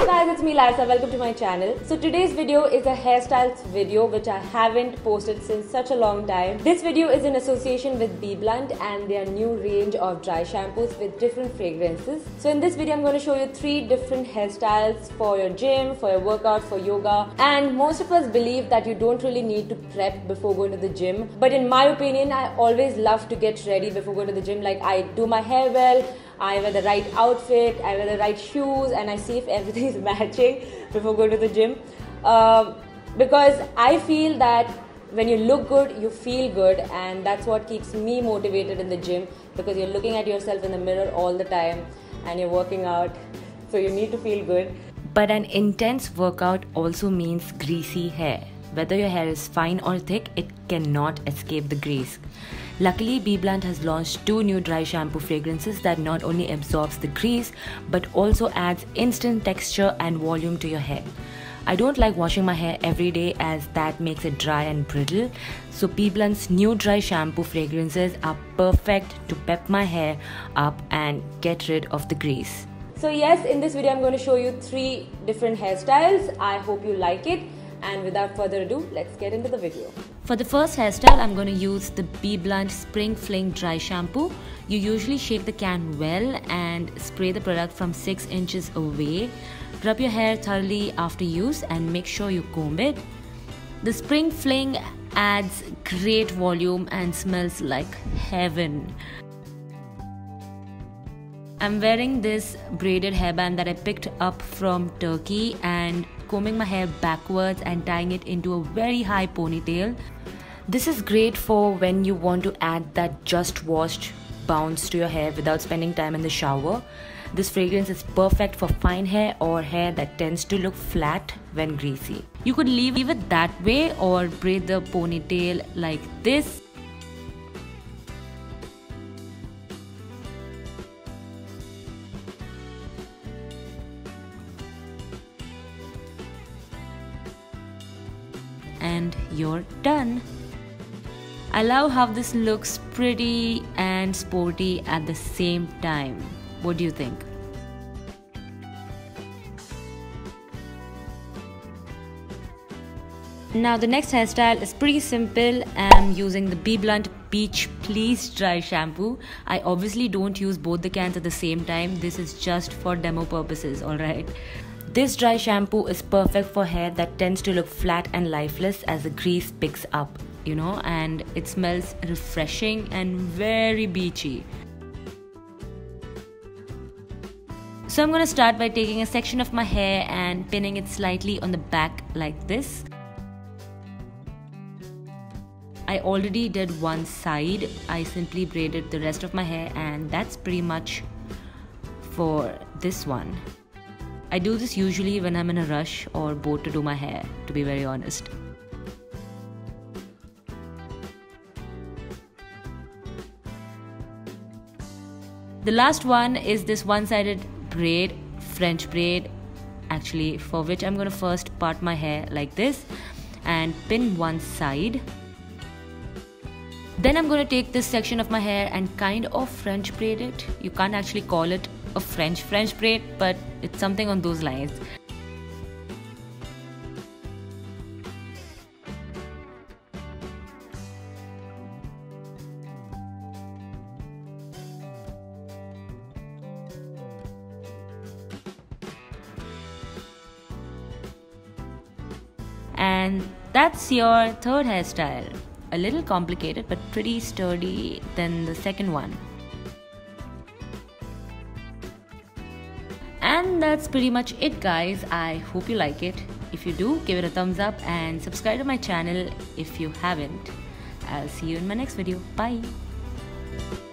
guys, it's me Larissa. Welcome to my channel. So today's video is a hairstyles video which I haven't posted since such a long time. This video is in association with BBLUNT and their new range of dry shampoos with different fragrances. So in this video I'm going to show you 3 different hairstyles for your gym, for your workout, for yoga. And most of us believe that you don't really need to prep before going to the gym. But in my opinion, I always love to get ready before going to the gym. Like, I do my hair well, I wear the right outfit, I wear the right shoes, and I see if everything is matching before going to the gym. Because I feel that when you look good, you feel good, and that's what keeps me motivated in the gym, because you're looking at yourself in the mirror all the time and you're working out, so you need to feel good. But an intense workout also means greasy hair. Whether your hair is fine or thick, it cannot escape the grease. Luckily, BBLUNT has launched 2 new dry shampoo fragrances that not only absorbs the grease but also adds instant texture and volume to your hair. I don't like washing my hair every day as that makes it dry and brittle, so BBLUNT's new dry shampoo fragrances are perfect to pep my hair up and get rid of the grease. So yes, in this video I'm going to show you 3 different hairstyles. I hope you like it. And without further ado, let's get into the video. For the first hairstyle, I'm going to use the BBLUNT Spring Fling Dry Shampoo. You usually shake the can well and spray the product from 6 inches away. Rub your hair thoroughly after use and make sure you comb it. The Spring Fling adds great volume and smells like heaven. I'm wearing this braided hairband that I picked up from Turkey and combing my hair backwards and tying it into a very high ponytail. This is great for when you want to add that just washed bounce to your hair without spending time in the shower. This fragrance is perfect for fine hair or hair that tends to look flat when greasy. You could leave it that way or braid the ponytail like this. And you're done. I love how this looks pretty and sporty at the same time. What do you think? Now the next hairstyle is pretty simple. I'm using the BBLUNT Beach Please Dry Shampoo. I obviously don't use both the cans at the same time. This is just for demo purposes, alright? This dry shampoo is perfect for hair that tends to look flat and lifeless as the grease picks up, you know, and it smells refreshing and very beachy. So I'm going to start by taking a section of my hair and pinning it slightly on the back like this. I already did one side. I simply braided the rest of my hair, and that's pretty much for this one. I do this usually when I'm in a rush or bored to do my hair, to be very honest. The last one is this one-sided braid, French braid, actually, for which I'm going to first part my hair like this and pin one side. Then I'm going to take this section of my hair and kind of French braid it. You can't actually call it a French braid, but it's something on those lines. And that's your third hairstyle. A little complicated but pretty sturdy than the second one. And that's pretty much it, guys. I hope you like it. If you do, give it a thumbs up and subscribe to my channel if you haven't. I'll see you in my next video. Bye.